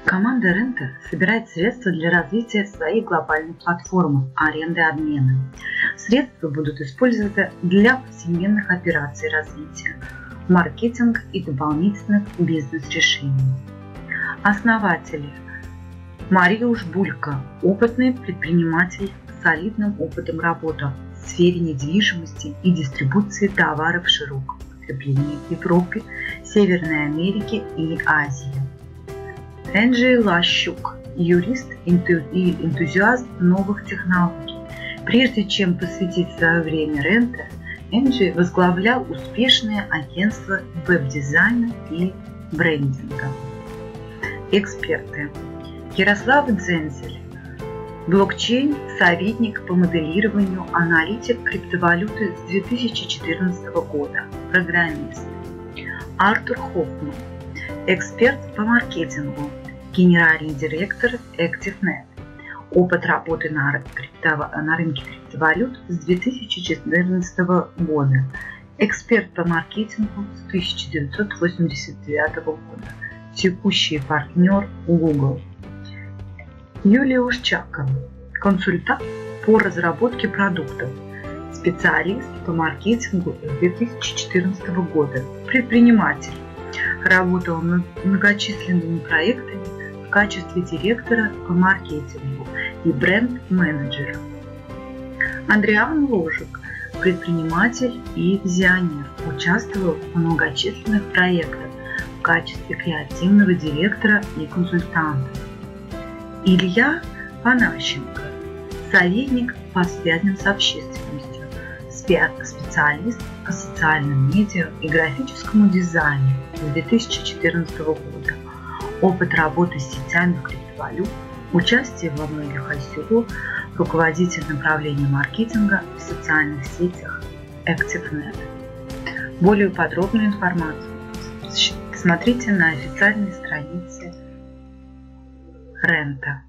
Команда Рента собирает средства для развития своей глобальной платформы аренды и обмена. Средства будут использоваться для повседневных операций развития, маркетинга и дополнительных бизнес-решений. Основатели: Мариуш Булька, опытный предприниматель с солидным опытом работы в сфере недвижимости и дистрибуции товаров в широком потреблении в Европе, Северной Америке и Азии. Энджи Лащук, юрист и энтузиаст новых технологий. Прежде чем посвятить свое время Рента, Энджи возглавлял успешное агентство веб-дизайна и брендинга. Эксперты: Ярослав Дзензель, блокчейн-советник по моделированию, аналитик криптовалюты с 2014 года, программист. Артур Хоффман, эксперт по маркетингу, генеральный директор ActiveNet. Опыт работы на рынке криптовалют с 2014 года. Эксперт по маркетингу с 1989 года. Текущий партнер Google. Юлия Ушчакова, консультант по разработке продуктов, специалист по маркетингу с 2014 года, предприниматель. Работал над многочисленными проектами в качестве директора по маркетингу и бренд-менеджера. Андриан Ложик, предприниматель и визионер, участвовал в многочисленных проектах в качестве креативного директора и консультанта. Илья Панащенко, советник по связям с общественностью, специалист по социальным медиа и графическому дизайну с 2014 года. Опыт работы с сетями криптовалют, участие во многих ICO, руководитель направления маркетинга в социальных сетях ActiveNet. Более подробную информацию смотрите на официальной странице Рента.